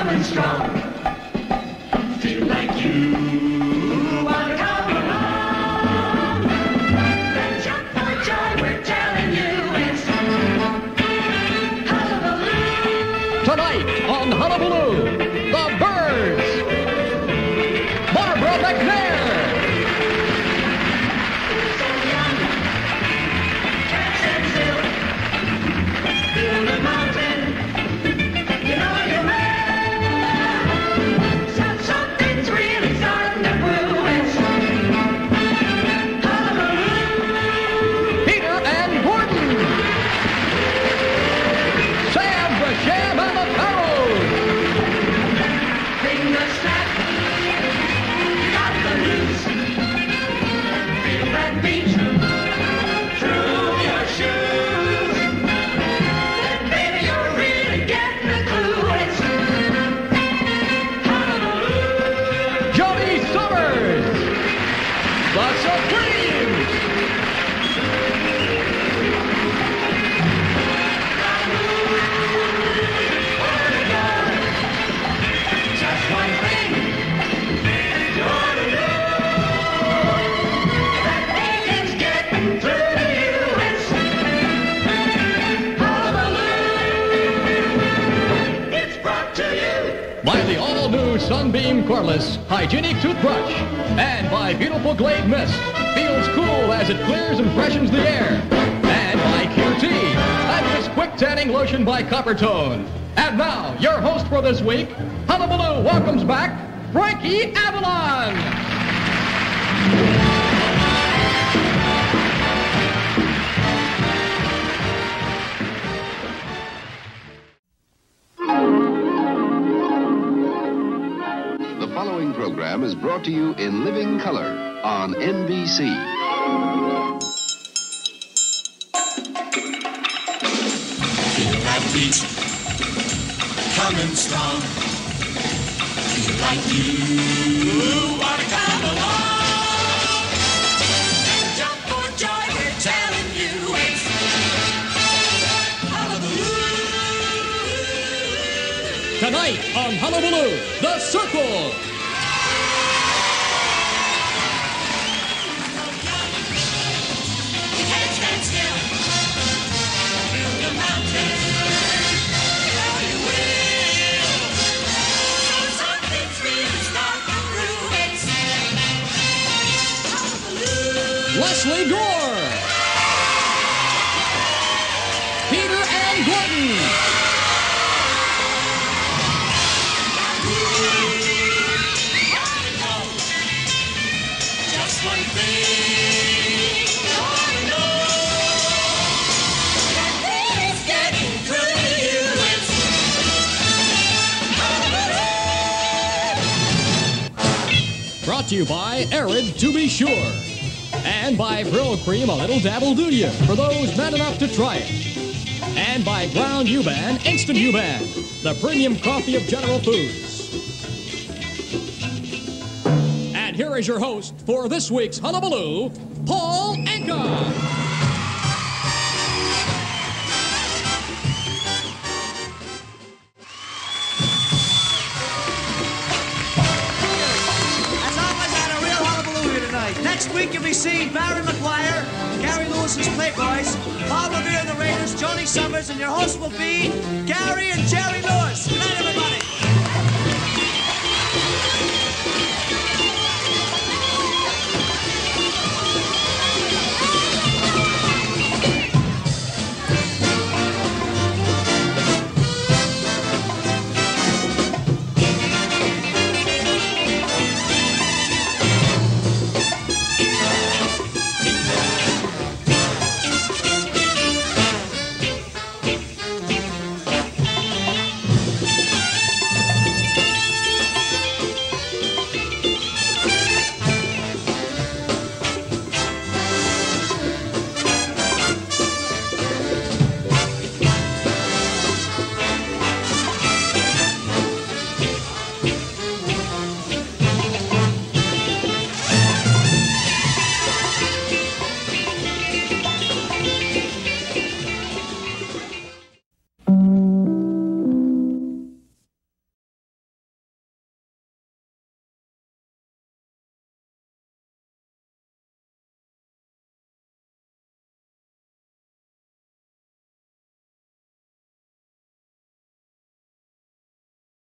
coming strong. Feel like you wanna come along. Then jump for joy, we're telling you it's Hullabaloo. Tonight on Hullabaloo, the Birds, Barbara McNair. So young, can't stand still. Feel the mountain, you know you're right. Something's really starting to brew. It's Hullabaloo. Peter and Gordon, Sam the Sham and the Pharaohs, Bring the snap, you got the news. Feel that beat through your shoes. Then baby, you're really getting the clue. It's Hullabaloo. Johnny Summers, the Supremes, Just one thing you're to do. That means getting through to you. It's Hullabaloo. It's brought to you by the all-new Sunbeam Cordless Hygienic Toothbrush, and by Beautiful Glade Mist, feels cool as it clears and freshens the air, and by QT, and this quick tanning lotion by Coppertone. And now, your host for this week, Hullabaloo welcomes back Frankie Avalon. The following program is brought to you in living color on NBC. Feel that beat coming strong. Feel like you wanna come along. Jump for joy, we're telling you it's Hullabaloo. Tonight on Hullabaloo, The Circle. You can't stand still. Feel the mountain. Now you will. So something's really starting to brew. It's Hullabaloo. Leslie Gore, Peter and Gordon, Just one thing you ought to know. That thing's getting through to you. It's Hullabaloo. brought to you by Arid to be sure, and by Brill Cream, a little dab'll do you for those mad enough to try it, and by Ground U-Ban, Instant U-Ban, the premium coffee of General Foods. And here is your host for this week's Hullabaloo, Paul Anka. As always, I had a real hullabaloo here tonight. Next week, you'll be seeing Barry McGuire, Gary Lewis's Playboys, Paul Revere and the Raiders, Johnny Summers, and your host will be Gary and Jerry Lewis. Good night, everybody.